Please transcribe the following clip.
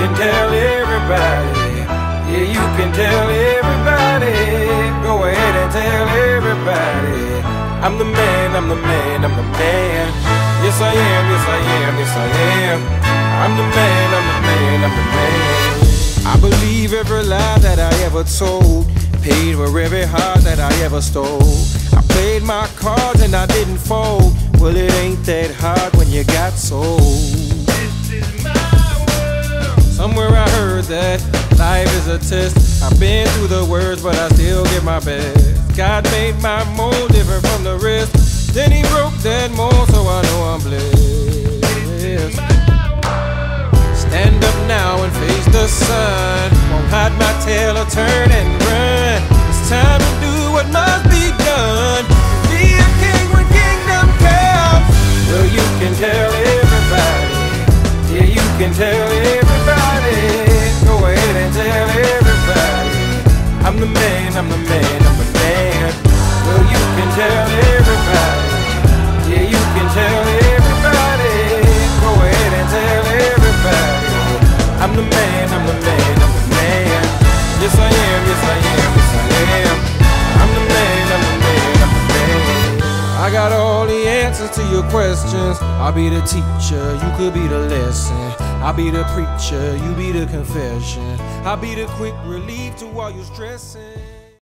can tell everybody. Yeah, you can tell everybody. Go ahead and tell everybody. I'm the man, I'm the man, I'm the man. Yes I am, yes I am, yes I am. I'm the man, I'm the man, I'm the man. I believe every lie that I ever told. Paid for every heart that I ever stole. I played my cards and I didn't fold. Well, it ain't that hard when you got sold. This is my world. Somewhere I heard that life is a test. I've been through the worst, but I still give my best. God made my mold different from the rest. Then he broke that mold, so I know I'm blessed. Stand up now and face the sun. Won't hide my tail or turn and run. It's time to do what must be done. Be a king when kingdom comes. Well, you can tell everybody. Yeah, you can tell everybody. Go ahead and tell everybody. I'm the man, I'm the man, I'm the man. Well, you can tell everybody. Yeah, you can tell everybody. Go ahead and tell everybody. I'm the man, I'm the man, I'm the man. Yes I am, yes I am, yes I am. I'm the man, I'm the man, I'm the man. I got all the answers to your questions. I'll be the teacher, you could be the lesson. I'll be the preacher, you be the confession. I'll be the quick relief to all your stressing.